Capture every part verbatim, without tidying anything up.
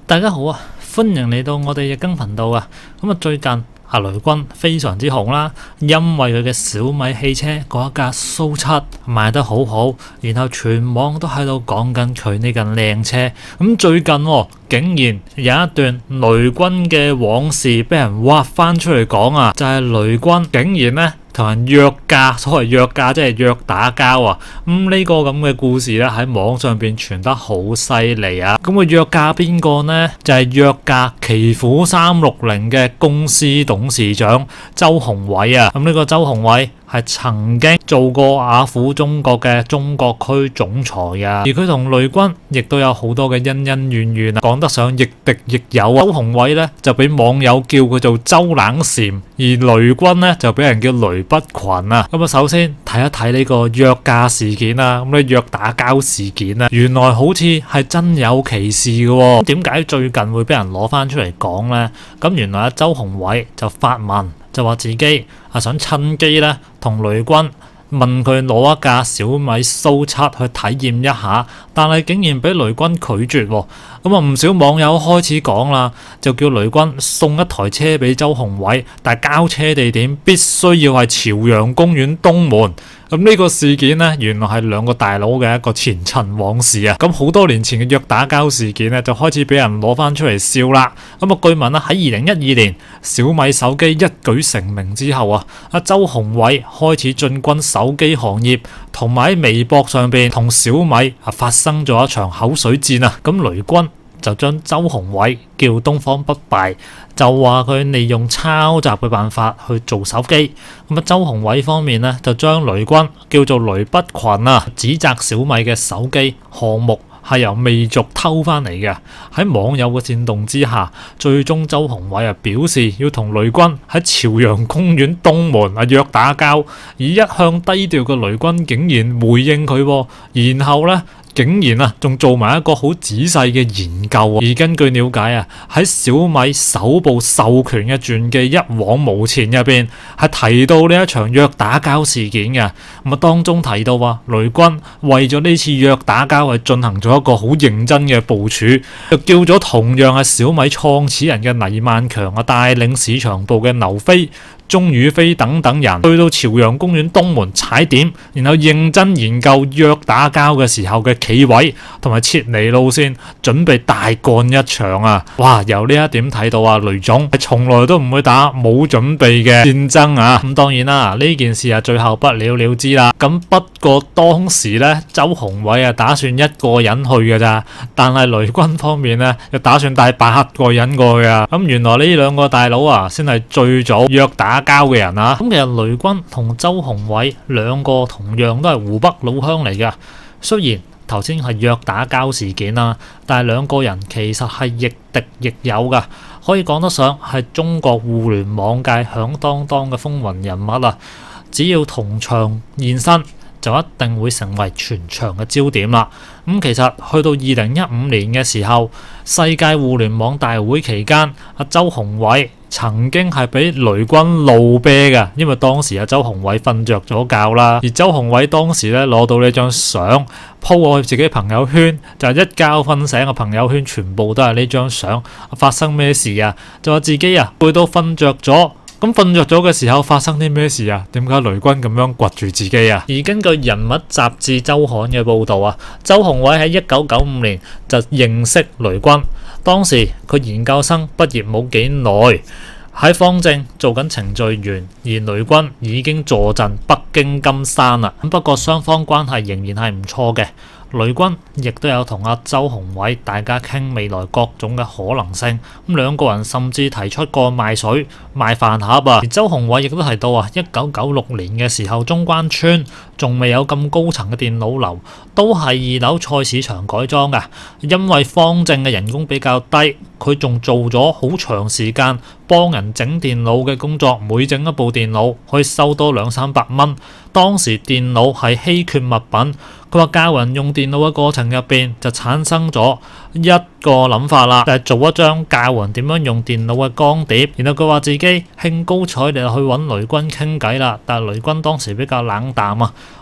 大家好啊，歡迎嚟到我哋日更頻道啊。咁啊，最近阿雷軍非常之紅啦，因為佢嘅小米汽車嗰一架蘇七賣得好好，然後全網都喺度講緊佢呢架靚車。咁最近喎，竟然有一段雷軍嘅往事俾人挖翻出嚟講啊，就係雷軍竟然呢同人約架，所謂約架即係約打交啊！咁呢個咁嘅故事咧喺網上邊傳得好犀利啊！咁佢約架邊個呢？就係約架奇虎三六零嘅公司董事長周鴻偉啊！咁呢個周鴻偉係曾經做過雅虎中國嘅中國區總裁啊，而佢同雷軍亦都有好多嘅恩恩怨怨啊，講得上亦敵亦友啊。周鴻偉咧就俾網友叫佢做周冷禪，而雷軍咧就俾人叫雷不群啊。咁啊，首先睇一睇呢個約架事件啊，咁咧約打交事件啊，原來好似係真有其事嘅喎。點解最近會俾人攞翻出嚟講呢？咁原來阿周鴻偉就發文，就話自己啊想趁機咧同雷軍問佢攞一架小米蘇七去體驗一下，但係竟然俾雷軍拒絕喎。咁啊，唔少網友開始講啦，就叫雷軍送一台車俾周鴻偉，但係交車地點必須要係朝陽公園東門。咁呢個事件呢，原來係兩個大佬嘅一個前塵往事啊！咁好多年前嘅約打交事件呢，就開始俾人攞翻出嚟笑啦。咁啊，據聞啦，喺二零一二年小米手機一舉成名之後啊，阿周鴻偉開始進軍手機行業，同埋喺微博上邊同小米啊發生咗一場口水戰啊！咁雷軍就將周鴻偉叫東方不敗，就話佢利用抄襲嘅辦法去做手機。咁啊，周鴻偉方面呢，就將雷軍叫做雷不群啊，指責小米嘅手機項目係由魅族偷翻嚟嘅。喺網友嘅煽動之下，最終周鴻偉啊表示要同雷軍喺朝陽公園東門啊約打交，而一向低調嘅雷軍竟然回應佢，然後呢，竟然啊，仲做埋一個好仔細嘅研究啊！而根據了解啊，喺小米首部授權嘅傳記《一往無前》入邊，係提到呢一場約打交事件嘅。咁啊，當中提到話，雷軍為咗呢次約打交係進行咗一個好認真嘅部署，就叫咗同樣係小米創始人嘅黎萬強啊，帶領市場部嘅劉飛、鐘宇飛等等人去到朝陽公園東門踩點，然後認真研究約打交嘅時候嘅企位同埋撤離路線，準備大幹一場啊！哇，由呢一點睇到啊，雷總係從來都唔會打冇準備嘅戰爭啊！咁當然啦，呢件事啊最後不了了之啦。咁不過當時呢，周鴻偉啊打算一個人去嘅咋，但係雷軍方面呢，又打算帶八個人過去啊！咁原來呢兩個大佬啊，先係最早約打交嘅人啊！咁其實雷軍同周鴻偉兩個同樣都係湖北老鄉嚟嘅，雖然頭先係約打交事件啦，但係兩個人其實係亦敵亦友噶，可以講得上係中國互聯網界響當當嘅風雲人物啊！只要同場現身，就一定會成為全場嘅焦點啦。咁其實去到二零一五年嘅時候，世界互聯網大會期間，阿周鴻偉曾經係俾雷軍怒啤嘅，因為當時阿周鴻偉瞓着咗覺啦，而周鴻偉當時咧攞到呢張相鋪我自己朋友圈，就係一覺瞓醒嘅朋友圈全部都係呢張相。發生咩事啊？就話自己啊攰到瞓着咗。咁瞓着咗嘅時候發生啲咩事啊？點解雷軍咁樣掘住自己啊？而根據《人物雜誌周刊》嘅報導啊，周鴻偉喺一九九五年就認識雷軍，當時佢研究生畢業冇幾耐，喺方正做緊程序員，而雷軍已經坐鎮北京金山啦。不過雙方關係仍然係唔錯嘅。雷軍亦都有同阿周鴻偉大家傾未來各種嘅可能性，咁兩個人甚至提出過賣水賣飯盒啊！而周鴻偉亦都提到啊，一九九六年嘅時候，中關村仲未有咁高層嘅電腦樓，都係二樓菜市場改裝㗎。因為方正嘅人工比較低，佢仲做咗好長時間幫人整電腦嘅工作，每整一部電腦可以收多兩三百蚊。當時電腦係稀缺物品。佢話教人用電腦嘅過程入邊就產生咗一個諗法啦，就係做一張教人點樣用電腦嘅光碟。然後佢話自己興高采烈去揾雷軍傾偈啦，但係雷軍當時比較冷淡啊，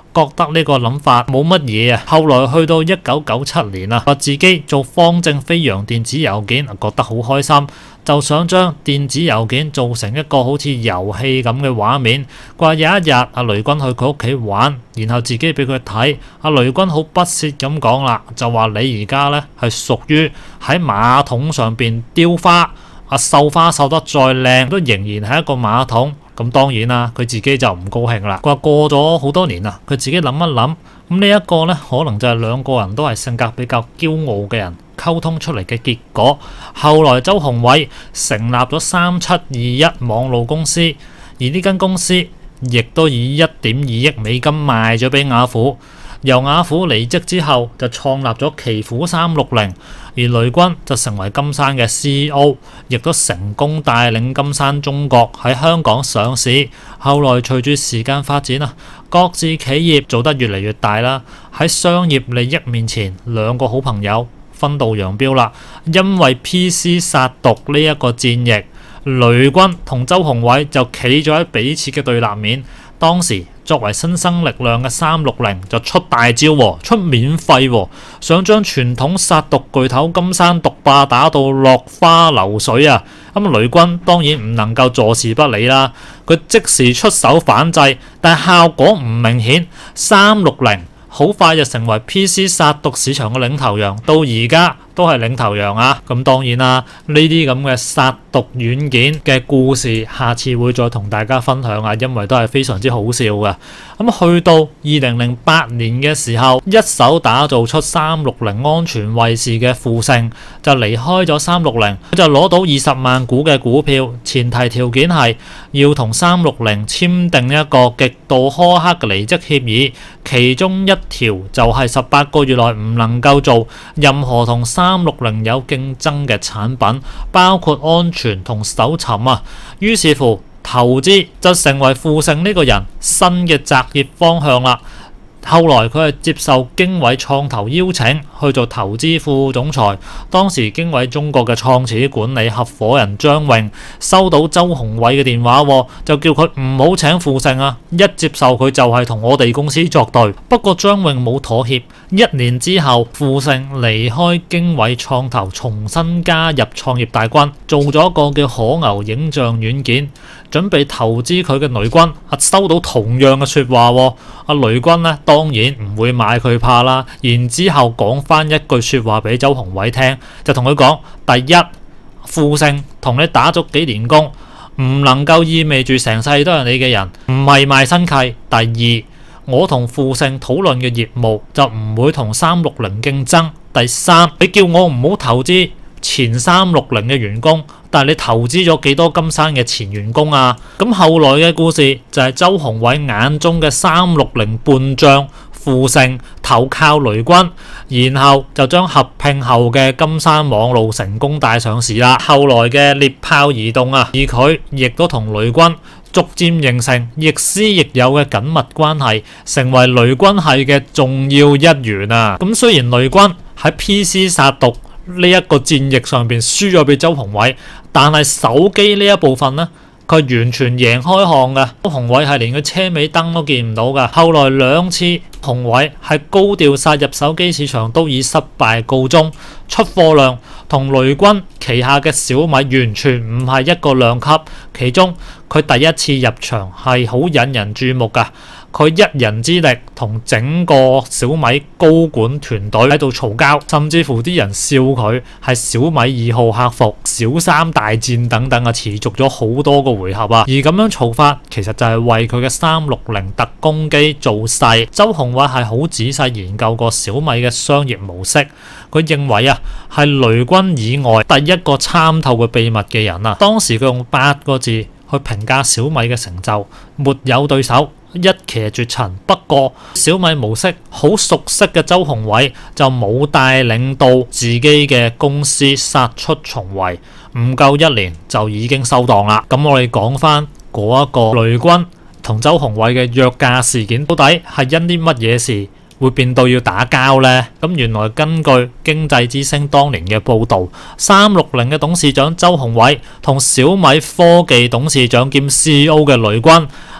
覺得呢個諗法冇乜嘢啊。後來去到一九九七年啊，話自己做方正飛揚電子郵件，覺得好開心，就想將電子郵件做成一個好似遊戲咁嘅畫面。話有一日阿雷軍去佢屋企玩，然後自己俾佢睇，阿雷軍好不屑咁講啦，就話你而家呢係屬於喺馬桶上邊雕花，阿繡花繡得再靚都仍然係一個馬桶。咁當然啦，佢自己就唔高興啦。佢話過咗好多年啦，佢自己諗一諗，咁呢一個呢，可能就係兩個人都係性格比較驕傲嘅人溝通出嚟嘅結果。後來周鴻偉成立咗三七二一網路公司，而呢間公司亦都以一點二億美金賣咗俾雅虎。由雅虎離職之後，就創立咗奇虎三六零，而雷軍就成為金山嘅 C E O， 亦都成功帶領金山中國喺香港上市。後來隨住時間發展啊，各自企業做得越嚟越大啦，喺商業利益面前，兩個好朋友分道揚鑣啦。因為 P C 殺毒呢一個戰役，雷軍同周鴻偉就企咗喺彼此嘅對立面。當時作為新生力量嘅三六零就出大招，出免費，想將傳統殺毒巨頭金山毒霸打到落花流水啊！咁雷軍當然唔能夠坐視不理啦，佢即時出手反制，但係效果唔明顯。三六零好快就成為 P C 殺毒市場嘅領頭羊，到而家都係領頭羊啊！咁當然啦，呢啲咁嘅殺毒軟件嘅故事，下次會再同大家分享啊，因為都係非常之好笑嘅。咁去到二零零八年嘅時候，一手打造出三六零安全衛士嘅富盛就離開咗三六零，佢就攞到二十萬股嘅股票，前提條件係要同三六零簽訂一個極度苛刻嘅離職協議，其中一條就係十八個月內唔能夠做任何同三六零有競爭嘅產品，包括安全同搜尋啊。於是乎，投資就成為富盛呢個人新嘅擇業方向啦。後來佢係接受經緯創投邀請去做投資副總裁，當時經緯中國嘅創始管理合夥人張穎收到周鴻偉嘅電話，就叫佢唔好請富盛啊，一接受佢就係同我哋公司作對。不過張穎冇妥協，一年之後富盛離開經緯創投，重新加入創業大軍，做咗一個叫可牛影像軟件，準備投資佢嘅雷軍啊，收到同樣嘅說話，阿雷軍呢，當然唔會買佢怕啦，然之後講翻一句說話俾周鴻偉聽，就同佢講：第一，富盛同你打咗幾年工，唔能夠意味住成世都係你嘅人，唔係賣身契。第二，我同富盛討論嘅業務就唔會同三六零競爭。第三，你叫我唔好投資前三六零嘅員工，但係你投資咗幾多金山嘅前員工啊？咁後來嘅故事就係周鴻偉眼中嘅三六零半將富盛投靠雷軍，然後就將合併後嘅金山網路成功帶上市啦。後來嘅獵豹移動啊，而佢亦都同雷軍逐漸形成亦師亦友嘅緊密關係，成為雷軍系嘅重要一員啊。咁雖然雷軍喺 P C 殺毒呢一個戰役上邊輸咗俾周鴻偉，但係手機呢一部分呢，佢完全贏開項嘅。周鴻偉係連個車尾燈都見唔到噶。後來兩次鴻偉係高調殺入手機市場都以失敗告終，出貨量同雷軍旗下嘅小米完全唔係一個量級。其中佢第一次入場係好引人注目噶。佢一人之力同整個小米高管團隊喺度嘈交，甚至乎啲人笑佢係小米二號客服、小三大戰等等啊，持續咗好多個回合啊。而咁樣嘈法其實就係為佢嘅三六零特攻機做勢。周鴻偉係好仔細研究過小米嘅商業模式，佢認為啊係雷軍以外第一個參透佢秘密嘅人啊。當時佢用八個字去評價小米嘅成就：沒有對手，一騎絕塵。不過小米模式好熟悉嘅周鴻偉就冇帶領到自己嘅公司殺出重圍，唔夠一年就已經收檔啦。咁我哋講翻嗰一個雷軍同周鴻偉嘅約架事件，到底係因啲乜嘢事會變到要打交呢？咁原來根據經濟之聲當年嘅報導，三六零嘅董事長周鴻偉同小米科技董事長兼 C E O 嘅雷軍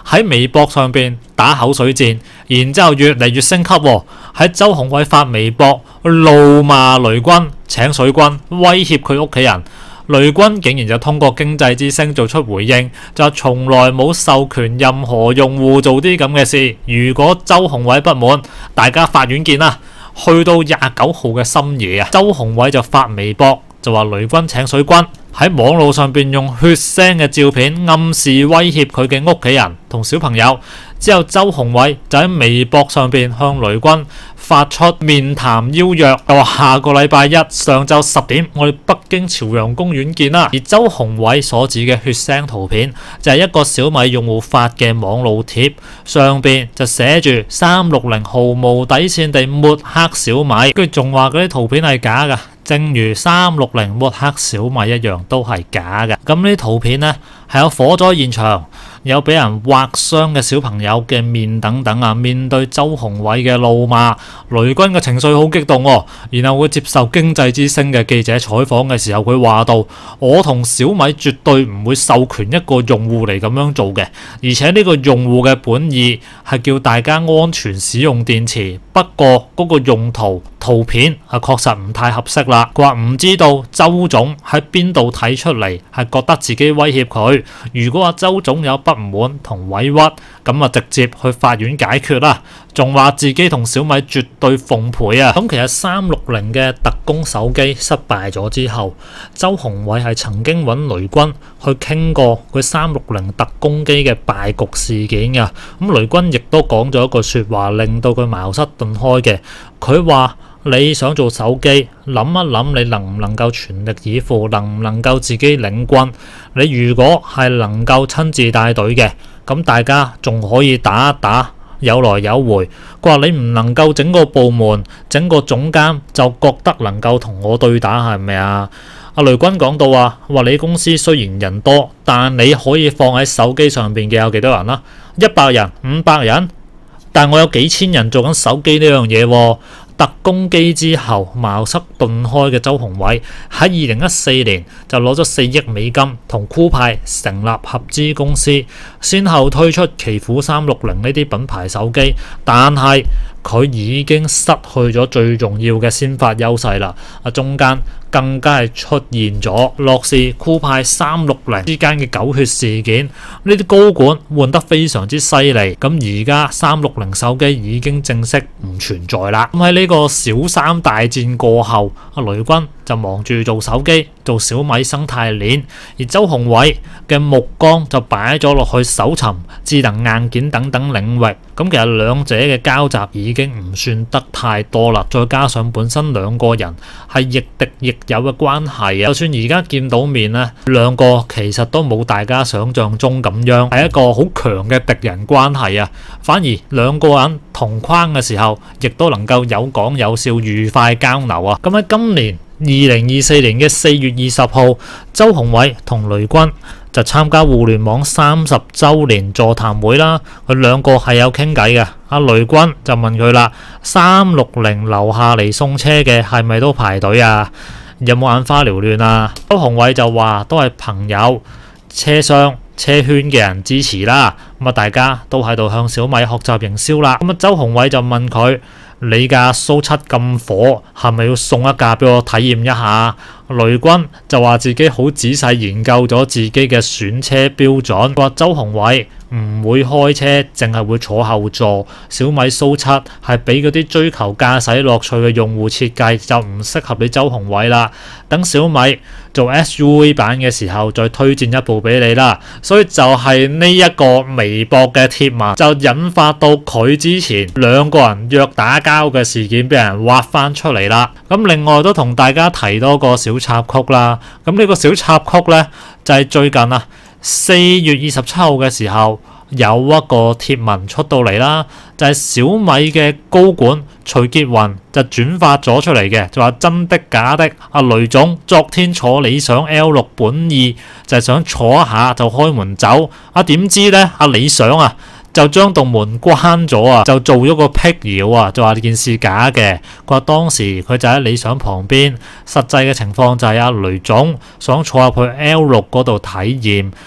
喺微博上邊打口水戰，然之後越嚟越升級喎。喺周鴻煒發微博怒罵雷軍請水軍，威脅佢屋企人。雷軍竟然就通過經濟之聲做出回應，就從來冇授權任何用戶做啲咁嘅事。如果周鴻煒不滿，大家法院見啦。去到廿九號嘅深夜啊，周鴻煒就發微博就話雷軍請水軍，喺網路上邊用血腥嘅照片暗示威脅佢嘅屋企人同小朋友。之後周鴻煒就喺微博上邊向雷軍發出面談邀約，就話下個禮拜一上晝十點，我哋北京朝陽公園見啦。而周鴻煒所指嘅血腥圖片就係一個小米用戶發嘅網路貼，上邊就寫住三六零毫無底線地抹黑小米，跟住仲話嗰啲圖片係假噶，正如三六零抹黑小米一樣都係假嘅。咁呢啲圖片呢，係有火災現場，有俾人劃傷嘅小朋友嘅面等等啊！面對周鴻煒嘅怒罵，雷軍嘅情緒好激動喎。然後會接受經濟之聲嘅記者採訪嘅時候，佢話到：我同小米絕對唔會授權一個用戶嚟咁樣做嘅，而且呢個用戶嘅本意係叫大家安全使用電池。不過嗰個用途圖片係確實唔太合適啦。佢話唔知道周總喺邊度睇出嚟，係覺得自己威脅佢。如果話周總有不滿同委屈，咁啊直接去法院解決啦。仲話自己同小米絕對奉陪啊！咁其實三六零嘅特供手機失敗咗之後，周鴻煒係曾經揾雷軍去傾過佢三六零特供機嘅敗局事件㗎。咁雷軍亦都講咗一句説話，令到佢茅塞頓開嘅。佢話：你想做手機，諗一諗你能唔能夠全力以赴，能唔能夠自己領軍？你如果係能夠親自帶隊嘅，咁大家仲可以打一打，有來有回。佢話你唔能夠整個部門、整個總監就覺得能夠同我對打，係咪啊？阿雷軍講到話，話你公司雖然人多，但你可以放喺手機上邊嘅有幾多人啦？一百人、五百人，但我有幾千人做緊手機呢樣嘢喎。特供機之後茅塞頓開嘅周鴻煒喺二零一四年就攞咗四億美金同酷派成立合資公司，先後推出奇虎三六零呢啲品牌手機，但係佢已經失去咗最重要嘅先發優勢啦。啊，中間更加係出現咗樂視、酷派、三六零之間嘅狗血事件，呢啲高管換得非常之犀利。咁而家三六零手機已經正式唔存在啦。咁喺呢個小三大戰過後，阿雷軍就忙住做手機、做小米生態鏈，而周鴻煒嘅目光就擺咗落去搜尋、智能硬件等等領域。咁其實兩者嘅交集已經唔算得太多啦，再加上本身兩個人係亦敵亦友嘅關係啊，就算而家見到面呢，兩個其實都冇大家想象中咁樣係一個好強嘅敵人關係啊，反而兩個人同框嘅時候，亦都能夠有講有笑，愉快交流啊。咁喺今年二零二四年嘅四月二十號，周鴻煒同雷軍就參加互聯網三十週年座談會啦，佢兩個係有傾偈嘅。阿雷軍就問佢啦：三六零樓下嚟送車嘅係咪都排隊啊？有冇眼花繚亂啊？周鴻煒就話都係朋友、車商、車圈嘅人支持啦。咁啊，大家都喺度向小米學習營銷啦。咁啊，周鴻煒就問佢：你架蘇七咁火，係咪要送一架俾我體驗一下？雷軍就話自己好仔細研究咗自己嘅選車標準，話周鴻煒唔會開車，淨係會坐後座。小米蘇七係俾嗰啲追求駕駛樂趣嘅用戶設計，就唔適合你周鴻煒啦。等小米做 S U V 版嘅時候，再推薦一部俾你啦。所以就係呢一個微博嘅貼文，就引發到佢之前兩個人約打交嘅事件，俾人挖翻出嚟啦。咁另外都同大家提多個小插曲啦。咁呢個小插曲呢，就係、是、最近啊四月二十七號嘅時候有一個貼文出到嚟啦，就係、是、小米嘅高管徐傑雲就轉發咗出嚟嘅，就話真的假的？阿雷總昨天坐理想 L 六本意就係想坐一下就開門走，啊點知呢？阿理想啊就將道門關咗啊，就做咗個闢謠啊，就話呢件事假嘅。佢話當時佢就喺理想旁邊，實際嘅情況就係阿雷總想坐入去 L 六嗰度體驗，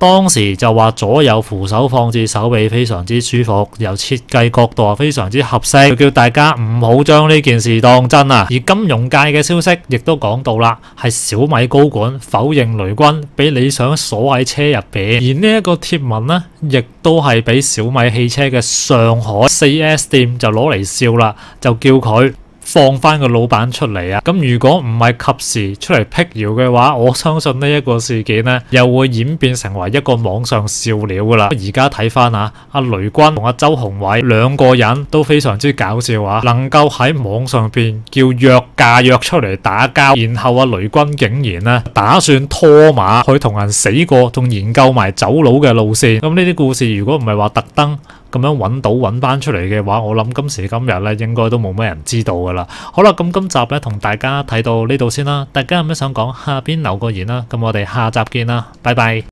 當時就話左右扶手放置手臂非常之舒服，由設計角度啊非常之合適，叫大家唔好將呢件事當真啊。而金融界嘅消息亦都講到啦，係小米高管否認雷軍俾理想鎖喺車入邊，而呢一個貼文呢，亦都係俾小米汽車嘅上海 四 S 店就攞嚟笑啦，就叫佢放翻個老闆出嚟啊！咁如果唔係及時出嚟辟謠嘅話，我相信呢一個事件呢又會演變成為一個網上笑料噶啦。而家睇翻啊，阿雷軍同阿周鴻偉兩個人都非常之搞笑啊，能夠喺網上邊叫約架約出嚟打交，然後阿雷軍竟然呢打算拖馬去同人死過，仲研究埋走佬嘅路線。咁呢啲故事如果唔係話特登咁樣揾到揾翻出嚟嘅話，我諗今時今日咧應該都冇乜人知道噶啦。好啦，咁今集咧同大家睇到呢度先啦。大家有咩想講，下邊留個言啦。咁我哋下集見啦，拜拜。